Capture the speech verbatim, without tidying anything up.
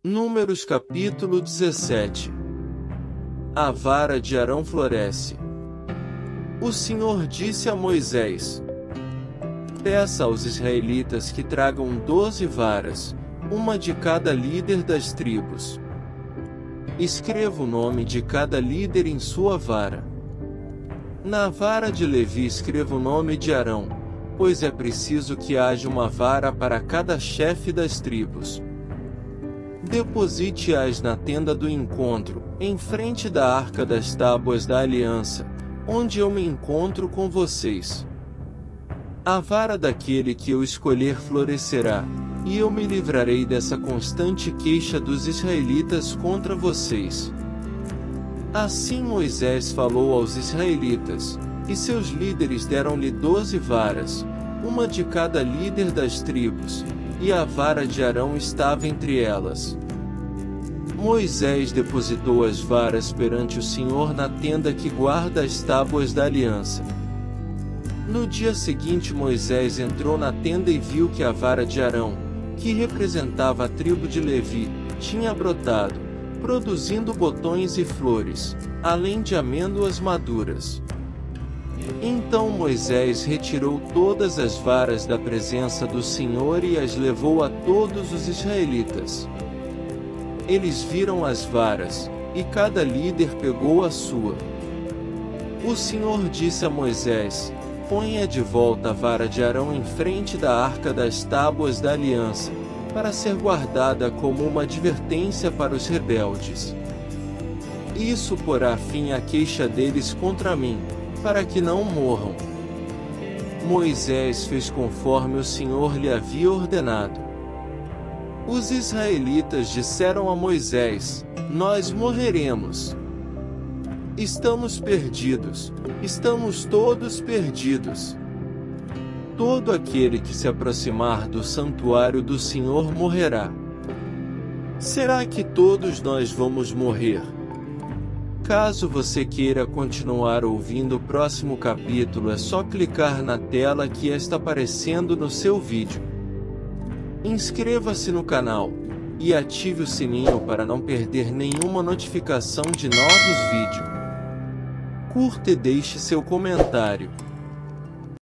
Números capítulo dezessete. A vara de Arão floresce. O Senhor disse a Moisés: peça aos israelitas que tragam doze varas, uma de cada líder das tribos. Escreva o nome de cada líder em sua vara. Na vara de Levi escreva o nome de Arão, pois é preciso que haja uma vara para cada chefe das tribos. Deposite-as na tenda do encontro, em frente da arca das tábuas da aliança, onde eu me encontro com vocês. A vara daquele que eu escolher florescerá, e eu me livrarei dessa constante queixa dos israelitas contra vocês. Assim Moisés falou aos israelitas, e seus líderes deram-lhe doze varas, uma de cada líder das tribos, e a vara de Arão estava entre elas. Moisés depositou as varas perante o Senhor na tenda que guarda as tábuas da aliança. No dia seguinte Moisés entrou na tenda e viu que a vara de Arão, que representava a tribo de Levi, tinha brotado, produzindo botões e flores, além de amêndoas maduras. Então Moisés retirou todas as varas da presença do Senhor e as levou a todos os israelitas. Eles viram as varas, e cada líder pegou a sua. O Senhor disse a Moisés: ponha de volta a vara de Arão em frente da arca das tábuas da aliança, para ser guardada como uma advertência para os rebeldes. Isso porá fim à queixa deles contra mim, para que não morram. Moisés fez conforme o Senhor lhe havia ordenado. Os israelitas disseram a Moisés: nós morreremos. Estamos perdidos, estamos todos perdidos. Todo aquele que se aproximar do santuário do Senhor morrerá. Será que todos nós vamos morrer? Caso você queira continuar ouvindo o próximo capítulo, é só clicar na tela que está aparecendo no seu vídeo. Inscreva-se no canal e ative o sininho para não perder nenhuma notificação de novos vídeos. Curta e deixe seu comentário.